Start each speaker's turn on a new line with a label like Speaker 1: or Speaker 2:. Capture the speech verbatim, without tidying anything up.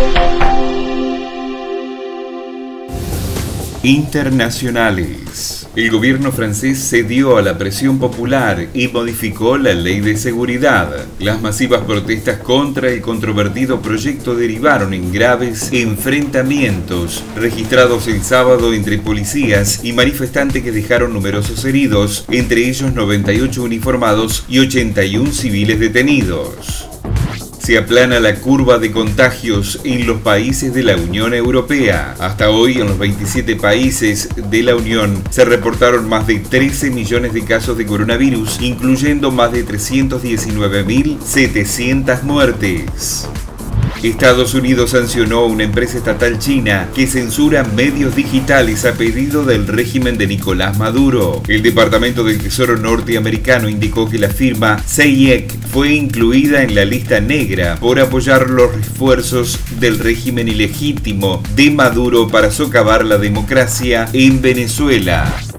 Speaker 1: Internacionales. El gobierno francés cedió a la presión popular y modificó la ley de seguridad. Las masivas protestas contra el controvertido proyecto derivaron en graves enfrentamientos registrados el sábado entre policías y manifestantes que dejaron numerosos heridos, entre ellos noventa y ocho uniformados y ochenta y uno civiles detenidos. Se aplana la curva de contagios en los países de la Unión Europea. Hasta hoy, en los veintisiete países de la Unión, se reportaron más de trece millones de casos de coronavirus, incluyendo más de trescientas diecinueve mil setecientas muertes. Estados Unidos sancionó a una empresa estatal china que censura medios digitales a pedido del régimen de Nicolás Maduro. El Departamento del Tesoro norteamericano indicó que la firma C I E C fue incluida en la lista negra por apoyar los esfuerzos del régimen ilegítimo de Maduro para socavar la democracia en Venezuela.